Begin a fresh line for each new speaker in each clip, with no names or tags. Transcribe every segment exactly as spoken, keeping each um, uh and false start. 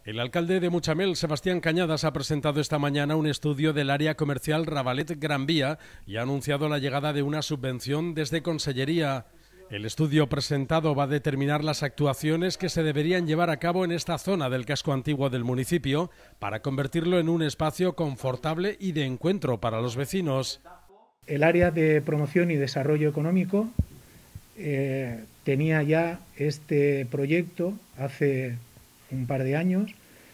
El alcalde de Mutxamel, Sebastián Cañadas, ha presentado esta mañana un estudio del área comercial Ravalet Gran Vía y ha anunciado la llegada de una subvención desde Consellería. El estudio presentado va a determinar las actuaciones que se deberían llevar a cabo en esta zona del casco antiguo del municipio para convertirlo en un espacio confortable y de encuentro para los vecinos.
El área de promoción y desarrollo económico eh, tenía ya este proyecto hace un par de años.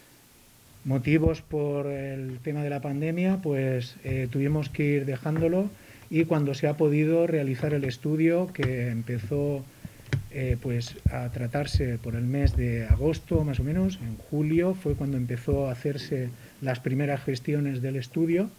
Motivos por el tema de la pandemia, pues eh, tuvimos que ir dejándolo, y cuando se ha podido realizar el estudio, que empezó eh, pues a tratarse por el mes de agosto más o menos, en julio fue cuando empezó a hacerse las primeras gestiones del estudio.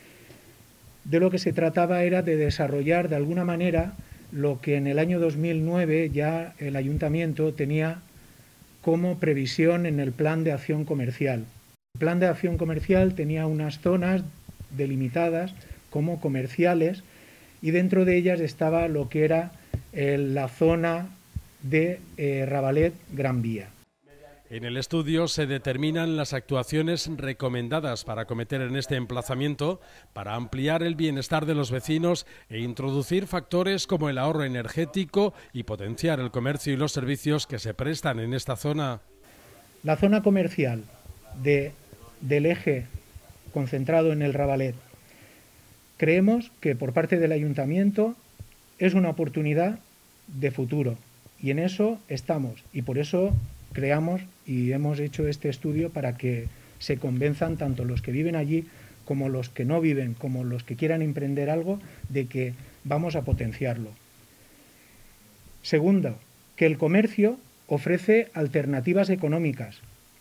De lo que se trataba era de desarrollar de alguna manera lo que en el año dos mil nueve ya el ayuntamiento tenía como previsión en el plan de acción comercial. El plan de acción comercial tenía unas zonas delimitadas como comerciales, y dentro de ellas estaba lo que era eh, la zona de eh, Ravalet Gran Vía.
En el estudio se determinan las actuaciones recomendadas para acometer en este emplazamiento para ampliar el bienestar de los vecinos e introducir factores como el ahorro energético y potenciar el comercio y los servicios que se prestan en esta zona.
La zona comercial de, del eje concentrado en el Ravalet, creemos que por parte del ayuntamiento es una oportunidad de futuro, y en eso estamos, y por eso creamos y hemos hecho este estudio para que se convenzan tanto los que viven allí como los que no viven, como los que quieran emprender algo, de que vamos a potenciarlo. Segundo, que el comercio ofrece alternativas económicas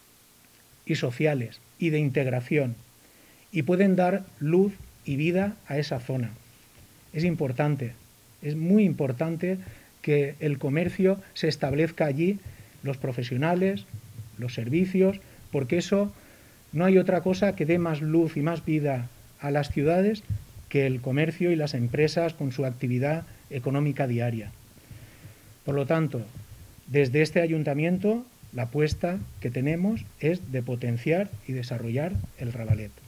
y sociales y de integración, y pueden dar luz y vida a esa zona. Es importante, es muy importante que el comercio se establezca allí, los profesionales, los servicios, porque eso no hay otra cosa que dé más luz y más vida a las ciudades que el comercio y las empresas con su actividad económica diaria. Por lo tanto, desde este ayuntamiento, la apuesta que tenemos es de potenciar y desarrollar el Ravalet.